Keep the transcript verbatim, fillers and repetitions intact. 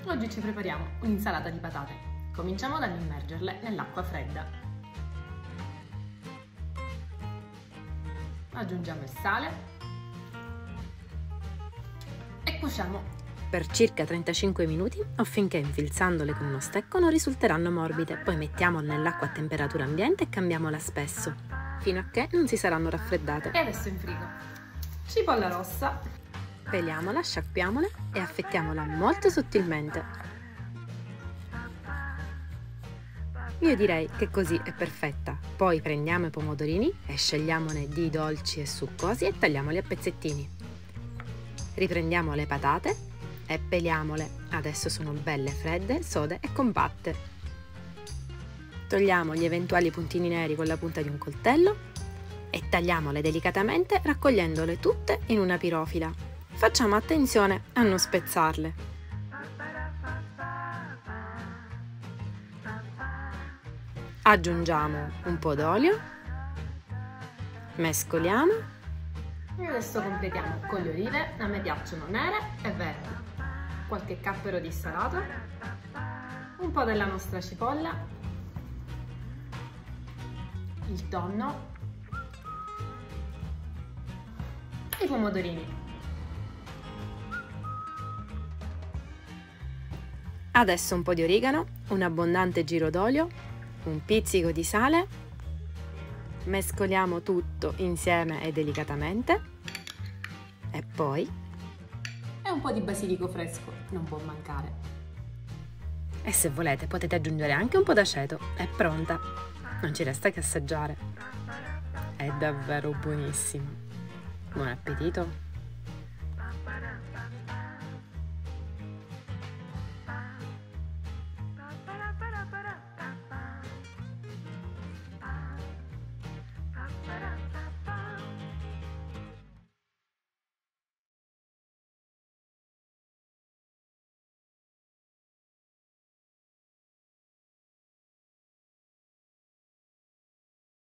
Oggi ci prepariamo un'insalata di patate. Cominciamo dall'immergerle nell'acqua fredda. Aggiungiamo il sale e cuociamo per circa trentacinque minuti o finché infilzandole con uno stecco non risulteranno morbide. Poi mettiamole nell'acqua a temperatura ambiente e cambiamola spesso, fino a che non si saranno raffreddate. E adesso in frigo. Cipolla rossa. Peliamola, sciacquiamola e affettiamola molto sottilmente. Io direi che così è perfetta. Poi prendiamo i pomodorini e scegliamone di dolci e succosi e tagliamoli a pezzettini. Riprendiamo le patate e peliamole. Adesso sono belle fredde, sode e compatte. Togliamo gli eventuali puntini neri con la punta di un coltello e tagliamole delicatamente raccogliendole tutte in una pirofila. Facciamo attenzione a non spezzarle. Aggiungiamo un po' d'olio, mescoliamo e adesso completiamo con le olive. A me piacciono nere e verdi, qualche cappero dissalato, un po' della nostra cipolla, il tonno, i pomodorini. Adesso un po' di origano, un abbondante giro d'olio, un pizzico di sale, mescoliamo tutto insieme e delicatamente e poi e un po' di basilico fresco, non può mancare. E se volete potete aggiungere anche un po' d'aceto. È pronta, non ci resta che assaggiare. È davvero buonissimo. Buon appetito!